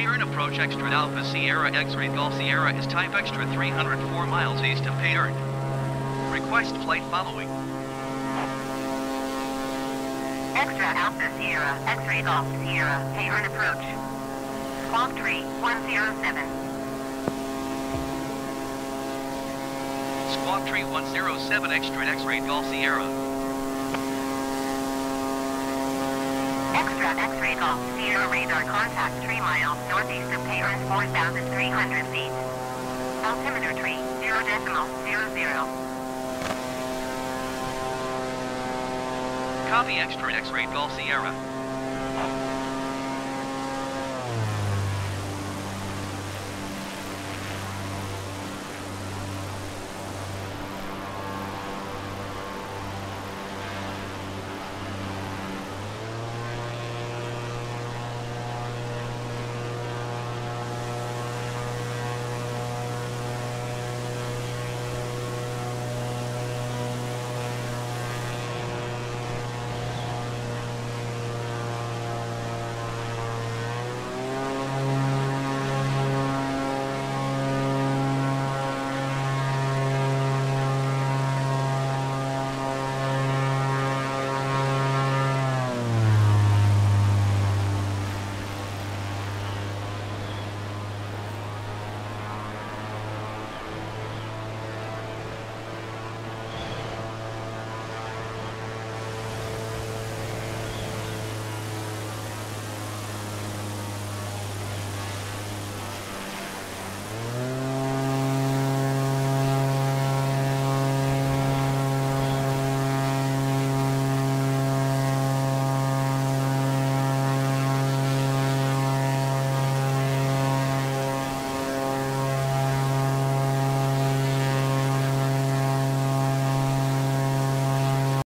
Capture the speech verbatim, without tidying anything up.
Payern approach Extra Alpha Sierra X-Ray Golf Sierra is type Extra three hundred four miles east of Payern. Request flight following. Extra Alpha Sierra X-Ray Golf Sierra Payern approach. Squawk three one zero seven. Squawk three one zero seven Extra X-Ray Golf Sierra. Extra X-Ray Golf Sierra radar contact three miles northeast of Payern, four thousand three hundred feet. Altimeter tree zero decimal zero zero. Copy Extra X-Ray Golf Sierra.